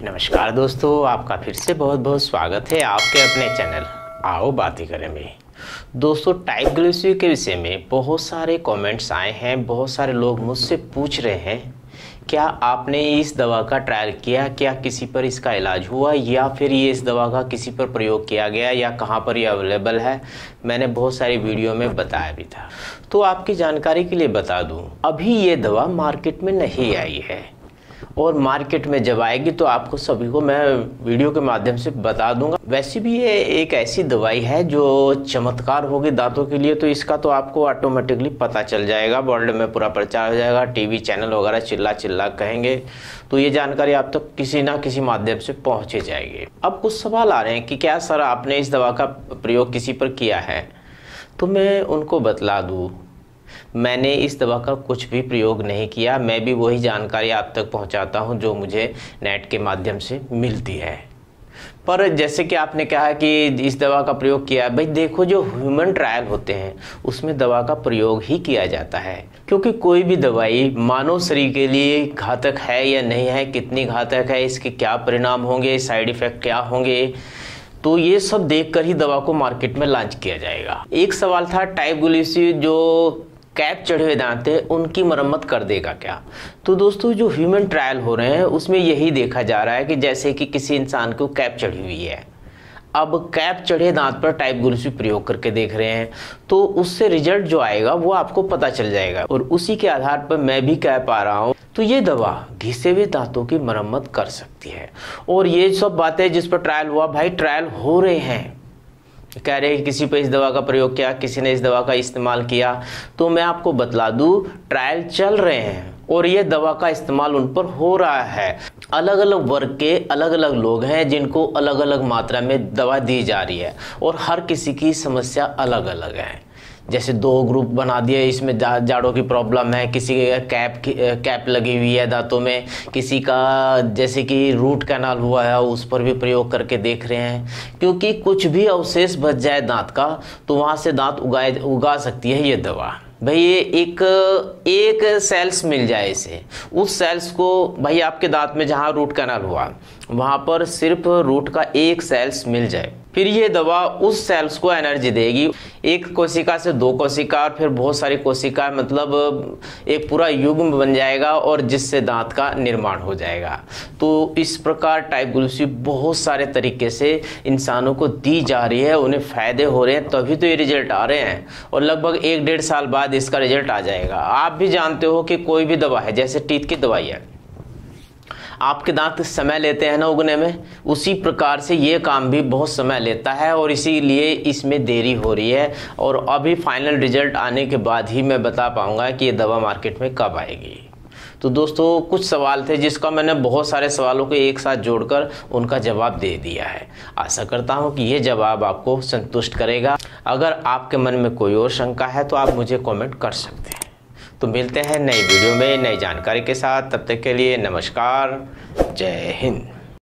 नमस्कार दोस्तों, आपका फिर से बहुत बहुत स्वागत है आपके अपने चैनल आओ बातें करें में। दोस्तों, टाइप ग्लोसियो के विषय में बहुत सारे कमेंट्स आए हैं। बहुत सारे लोग मुझसे पूछ रहे हैं क्या आपने इस दवा का ट्रायल किया, क्या किसी पर इसका इलाज हुआ, या फिर ये इस दवा का किसी पर प्रयोग किया गया, या कहाँ पर ये अवेलेबल है। मैंने बहुत सारी वीडियो में बताया भी था, तो आपकी जानकारी के लिए बता दूं, अभी ये दवा मार्केट में नहीं आई है और मार्केट में जब आएगी तो आपको सभी को मैं वीडियो के माध्यम से बता दूंगा। वैसे भी ये एक ऐसी दवाई है जो चमत्कार होगी दांतों के लिए, तो इसका तो आपको ऑटोमेटिकली पता चल जाएगा, वर्ल्ड में पूरा प्रचार हो जाएगा, टीवी चैनल वगैरह चिल्ला चिल्ला कहेंगे, तो ये जानकारी आप तक किसी ना किसी माध्यम से पहुँच ही जाएगी। अब कुछ सवाल आ रहे हैं कि क्या सर आपने इस दवा का प्रयोग किसी पर किया है, तो मैं उनको बतला दूँ, मैंने इस दवा का कुछ भी प्रयोग नहीं किया। मैं भी वही जानकारी आप तक पहुंचाता हूं जो मुझे नेट के माध्यम से मिलती है। पर जैसे कि आपने कहा कि इस दवा का प्रयोग किया, भाई देखो, जो ह्यूमन ट्रायल होते हैं उसमें दवा का प्रयोग ही किया जाता है, क्योंकि कोई भी दवाई मानव शरीर के लिए घातक है या नहीं है, कितनी घातक है, इसके क्या परिणाम होंगे, साइड इफ़ेक्ट क्या होंगे, तो ये सब देखकर ही दवा को मार्केट में लॉन्च किया जाएगा। एक सवाल था टाइप ग्लोसियो जो कैप चढ़े हुए दांत है उनकी मरम्मत कर देगा क्या। तो दोस्तों, जो ह्यूमन ट्रायल हो रहे हैं उसमें यही देखा जा रहा है कि जैसे कि किसी इंसान को कैप चढ़ी हुई है, अब कैप चढ़े दांत पर टाइप ग्लोसियो प्रयोग करके देख रहे हैं, तो उससे रिजल्ट जो आएगा वो आपको पता चल जाएगा और उसी के आधार पर मैं भी कह पा रहा हूँ तो ये दवा घिसे हुए दांतों की मरम्मत कर सकती है। और ये सब बातें जिस पर ट्रायल हुआ, भाई ट्रायल हो रहे हैं, कह रहे हैं कि किसी पे इस दवा का प्रयोग किया, किसी ने इस दवा का इस्तेमाल किया, तो मैं आपको बतला दूं ट्रायल चल रहे हैं और ये दवा का इस्तेमाल उन पर हो रहा है। अलग अलग वर्ग के अलग अलग लोग हैं जिनको अलग अलग मात्रा में दवा दी जा रही है और हर किसी की समस्या अलग अलग है। जैसे दो ग्रुप बना दिए, इसमें जाड़ों की प्रॉब्लम है, किसी के कैप लगी हुई है दांतों में, किसी का जैसे कि रूट कैनाल हुआ है उस पर भी प्रयोग करके देख रहे हैं, क्योंकि कुछ भी अवशेष बच जाए दांत का तो वहाँ से दांत उगा सकती है ये दवा। भाई ये एक सेल्स मिल जाए इसे, उस सेल्स को भाई आपके दांत में जहाँ रूट कैनाल हुआ वहाँ पर सिर्फ रूट का एक सेल्स मिल जाए, फिर ये दवा उस सेल्स को एनर्जी देगी। एक कोशिका से दो कोशिका और फिर बहुत सारी कोशिका, मतलब एक पूरा युग्म बन जाएगा और जिससे दांत का निर्माण हो जाएगा। तो इस प्रकार टाइप ग्लोसियो बहुत सारे तरीके से इंसानों को दी जा रही है, उन्हें फायदे हो रहे हैं, तभी तो ये रिजल्ट आ रहे हैं और लगभग 1-1.5 साल बाद इसका रिजल्ट आ जाएगा। आप भी जानते हो कि कोई भी दवा है, जैसे टीथ की दवाई है, आपके दांत समय लेते हैं ना उगने में, उसी प्रकार से ये काम भी बहुत समय लेता है और इसीलिए इसमें देरी हो रही है। और अभी फाइनल रिजल्ट आने के बाद ही मैं बता पाऊंगा कि ये दवा मार्केट में कब आएगी। तो दोस्तों, कुछ सवाल थे जिसका मैंने बहुत सारे सवालों को एक साथ जोड़कर उनका जवाब दे दिया है। आशा करता हूं कि ये जवाब आपको संतुष्ट करेगा। अगर आपके मन में कोई और शंका है तो आप मुझे कमेंट कर सकते हैं। तो मिलते हैं नई वीडियो में नई जानकारी के साथ, तब तक के लिए नमस्कार, जय हिंद।